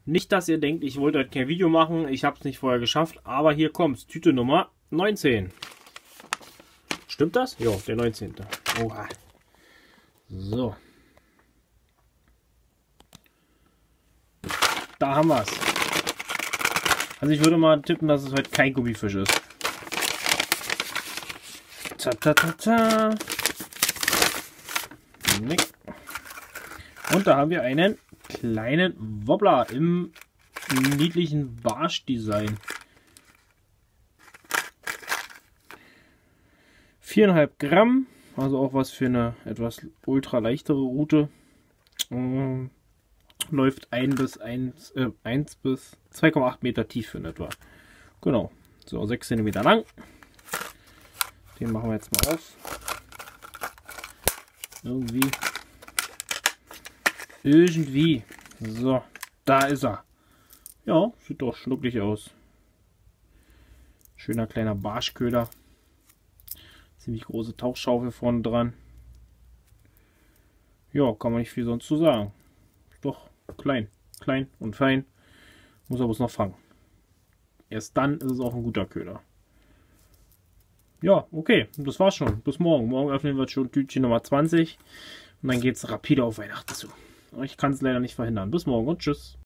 Nicht, dass ihr denkt, ich wollte heute kein Video machen, ich habe es nicht vorher geschafft, aber hier kommt's, Tüte Nummer 19. Stimmt das? Ja, der 19. Oha. So. Da haben wir es. Also ich würde mal tippen, dass es heute kein Gummifisch ist. Ta ta ta ta. Nee. Und da haben wir einen kleinen Wobbler im niedlichen Barsch-Design. 4,5 Gramm, also auch was für eine etwas ultra leichtere Route. Läuft 1 bis 2,8 Meter tief in etwa. Genau, so 6 cm lang. Den machen wir jetzt mal auf. Irgendwie. So, da ist er. Ja, sieht doch schnucklig aus. Schöner kleiner Barschköder. Ziemlich große Tauchschaufel vorne dran. Ja, kann man nicht viel sonst zu sagen. Doch klein und fein. Muss aber es noch fangen. Erst dann ist es auch ein guter Köder. Ja, okay, das war's schon. Bis morgen. Morgen öffnen wir schon Tütchen Nummer 20 und dann geht's rapide auf Weihnachten zu. Ich kann es leider nicht verhindern. Bis morgen und tschüss.